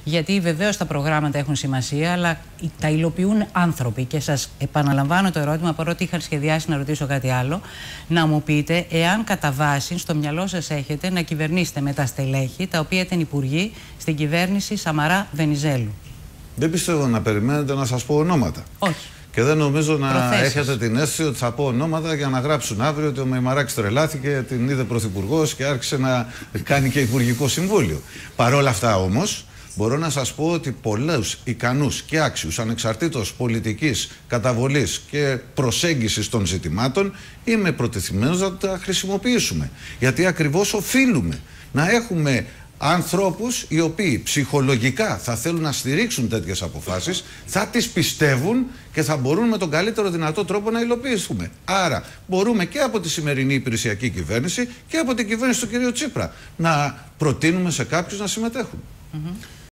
γιατί βεβαίως τα προγράμματα έχουν σημασία, αλλά τα υλοποιούν άνθρωποι. Και σας επαναλαμβάνω το ερώτημα, παρότι είχα σχεδιάσει να ρωτήσω κάτι άλλο, να μου πείτε εάν κατά βάση στο μυαλό σας έχετε να κυβερνήσετε με τα στελέχη τα οποία ήταν υπουργοί στην κυβέρνηση Σαμαρά-Βενιζέλου. Δεν πιστεύω να περιμένετε να σας πω ονόματα. Όχι. Και δεν νομίζω να Προθέσεις. έχετε την αίσθηση ότι θα πω ονόματα για να γράψουν αύριο ότι ο Μεϊμαράκης τρελάθηκε, την είδε πρωθυπουργός και άρχισε να κάνει και υπουργικό συμβούλιο. Παρ' όλα αυτά όμως, μπορώ να σας πω ότι πολλούς ικανούς και άξιους, ανεξαρτήτως πολιτικής καταβολής και προσέγγισης των ζητημάτων, είμαι προτεθειμένος να τα χρησιμοποιήσουμε. Γιατί ακριβώς οφείλουμε να έχουμε ανθρώπους οι οποίοι ψυχολογικά θα θέλουν να στηρίξουν τέτοιες αποφάσεις, θα τις πιστεύουν και θα μπορούν με τον καλύτερο δυνατό τρόπο να υλοποιήσουμε. Άρα μπορούμε και από τη σημερινή υπηρεσιακή κυβέρνηση και από την κυβέρνηση του κ. Τσίπρα να προτείνουμε σε κάποιους να συμμετέχουν.